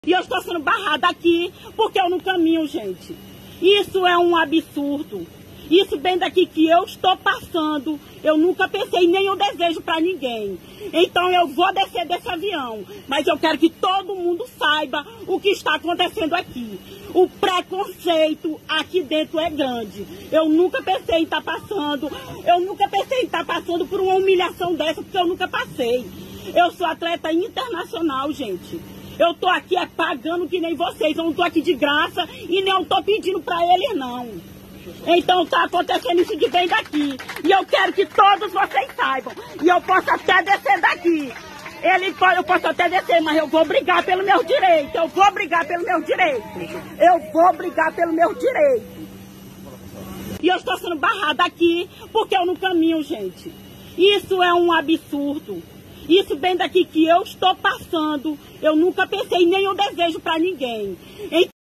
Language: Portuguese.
E eu estou sendo barrada aqui porque eu não caminho, gente. Isso é um absurdo. Isso bem daqui que eu estou passando, eu nunca pensei, nem eu desejo para ninguém. Então eu vou descer desse avião, mas eu quero que todo mundo saiba o que está acontecendo aqui. O preconceito aqui dentro é grande. Eu nunca pensei em estar passando, por uma humilhação dessa, porque eu nunca passei. Eu sou atleta internacional, gente. Eu tô aqui pagando que nem vocês, eu não tô aqui de graça e nem eu tô pedindo para eles não. Então tá acontecendo isso de bem daqui. E eu quero que todos vocês saibam. E eu posso até descer daqui. Eu posso até descer, mas eu vou brigar pelo meu direito. Eu vou brigar pelo meu direito. E eu estou sendo barrada aqui porque eu não caminho, gente. Isso é um absurdo. Isso bem daqui que eu estou passando, eu nunca pensei, nem eu desejo para ninguém.